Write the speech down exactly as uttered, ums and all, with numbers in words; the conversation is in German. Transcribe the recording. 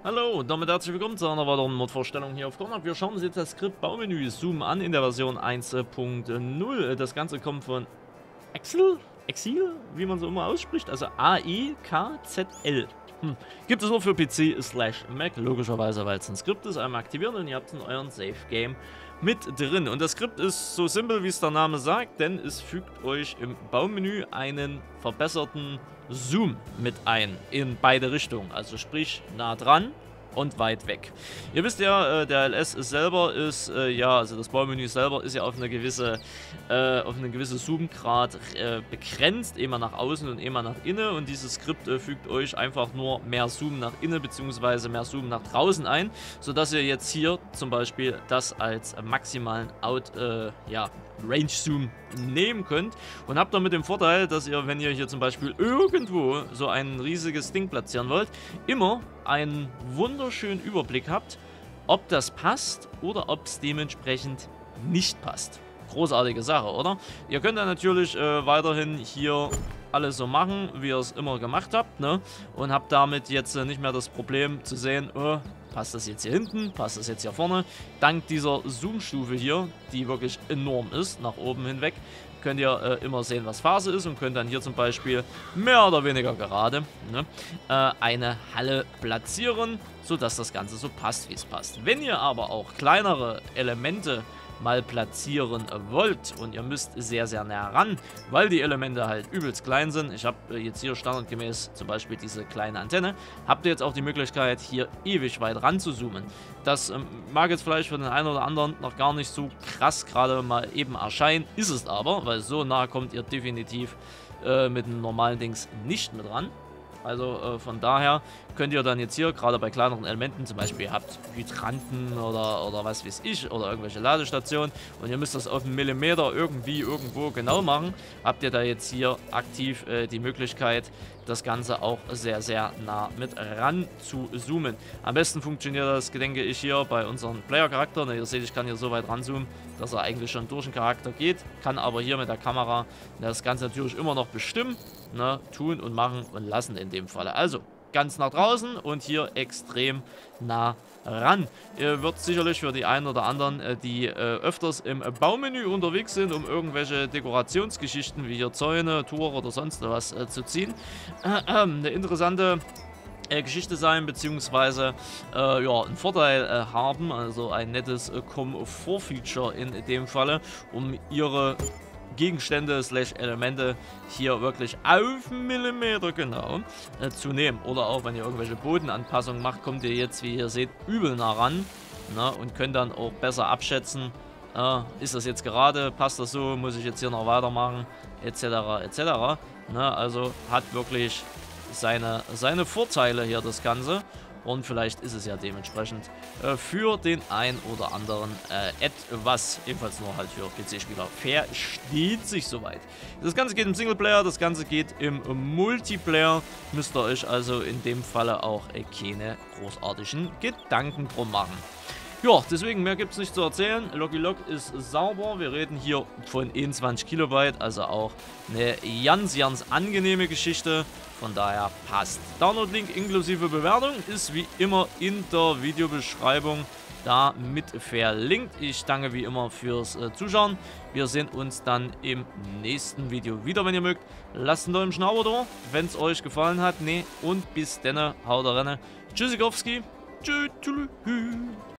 Hallo und damit herzlich willkommen zu einer weiteren Mod-Vorstellung hier auf Kornak. Wir schauen uns jetzt das Skript Baumenü Zoom an in der Version eins Punkt null. Das Ganze kommt von Exil, Exil, wie man so immer ausspricht, also A E K Z L. Hm. Gibt es nur für P C slash Mac, logischerweise, weil es ein Skript ist. Einmal aktivieren und ihr habt in euren Safe Game mit drin. Und das Skript ist so simpel, wie es der Name sagt, denn es fügt euch im Baumenü einen verbesserten Zoom mit ein, in beide Richtungen. Also sprich, nah dran und weit weg. Ihr wisst ja, äh, der L S selber ist, äh, ja, also das Baumenü selber ist ja auf eine gewisse, äh, auf eine gewisse Zoomgrad äh, begrenzt, immer nach außen und immer nach innen, und dieses Skript äh, fügt euch einfach nur mehr Zoom nach innen bzw. mehr Zoom nach draußen ein, sodass ihr jetzt hier zum Beispiel das als maximalen Out, äh, ja, Range Zoom nehmen könnt und habt damit den Vorteil, dass ihr, wenn ihr hier zum Beispiel irgendwo so ein riesiges Ding platzieren wollt, immer einen wunderschönen Überblick habt, ob das passt oder ob es dementsprechend nicht passt. Großartige Sache, oder? Ihr könnt dann natürlich äh, weiterhin hier alles so machen, wie ihr es immer gemacht habt, ne? Und habt damit jetzt äh, nicht mehr das Problem zu sehen, oh, passt das jetzt hier hinten, passt das jetzt hier vorne. Dank dieser Zoom-Stufe hier, die wirklich enorm ist, nach oben hinweg, könnt ihr äh, immer sehen, was Phase ist, und könnt dann hier zum Beispiel mehr oder weniger gerade ne, äh, eine Halle platzieren, sodass das Ganze so passt, wie es passt. Wenn ihr aber auch kleinere Elemente mal platzieren wollt und ihr müsst sehr, sehr nah ran, weil die Elemente halt übelst klein sind. Ich habe äh, jetzt hier standardgemäß zum Beispiel diese kleine Antenne. Habt ihr jetzt auch die Möglichkeit, hier ewig weit ran zu zoomen. Das ähm, mag jetzt vielleicht für den einen oder anderen noch gar nicht so krass gerade mal eben erscheinen, ist es aber, weil so nah kommt ihr definitiv äh, mit einem normalen Dings nicht mit ran. Also äh, von daher könnt ihr dann jetzt hier, gerade bei kleineren Elementen, zum Beispiel ihr habt Hydranten oder, oder was weiß ich, oder irgendwelche Ladestationen, und ihr müsst das auf einen Millimeter irgendwie irgendwo genau machen, habt ihr da jetzt hier aktiv äh, die Möglichkeit, das Ganze auch sehr, sehr nah mit ran zu zoomen. Am besten funktioniert das, denke ich, hier bei unseren Player-Charakter. Ne, ihr seht, ich kann hier so weit ranzoomen, dass er eigentlich schon durch den Charakter geht, kann aber hier mit der Kamera das Ganze natürlich immer noch bestimmen, ne, tun und machen und lassen in dem Falle. Also ganz nach draußen und hier extrem nah ran. Ihr wird sicherlich für die einen oder anderen, äh, die äh, öfters im Baumenü unterwegs sind, um irgendwelche Dekorationsgeschichten wie hier Zäune, Tore oder sonst was äh, zu ziehen, äh, äh, eine interessante äh, Geschichte sein, beziehungsweise äh, ja, einen Vorteil äh, haben, also ein nettes äh, Komfort-Feature in dem Falle, um ihre Gegenstände slash Elemente hier wirklich auf Millimeter genau äh, zu nehmen. Oder auch, wenn ihr irgendwelche Bodenanpassungen macht, kommt ihr jetzt, wie ihr seht, übel nah ran, ne, und könnt dann auch besser abschätzen, äh, ist das jetzt gerade, passt das so, muss ich jetzt hier noch weitermachen, etc. etc. Ne, also hat wirklich seine, seine Vorteile hier das Ganze. Und vielleicht ist es ja dementsprechend äh, für den ein oder anderen äh, etwas, ebenfalls nur halt für P C-Spieler, versteht sich soweit. Das Ganze geht im Singleplayer, das Ganze geht im Multiplayer. Müsst ihr euch also in dem Falle auch äh, keine großartigen Gedanken drum machen. Ja, deswegen mehr gibt es nicht zu erzählen. Logilog ist sauber. Wir reden hier von einundzwanzig Kilobyte, also auch eine ganz, ganz angenehme Geschichte. Von daher passt. Download-Link inklusive Bewertung ist wie immer in der Videobeschreibung da mit verlinkt. Ich danke wie immer fürs äh, Zuschauen. Wir sehen uns dann im nächsten Video wieder, wenn ihr mögt. Lasst einen Daumen Schnauber da, wenn es euch gefallen hat. Nee, und bis denne, haut rein. Tschüssikowski. Tschüss.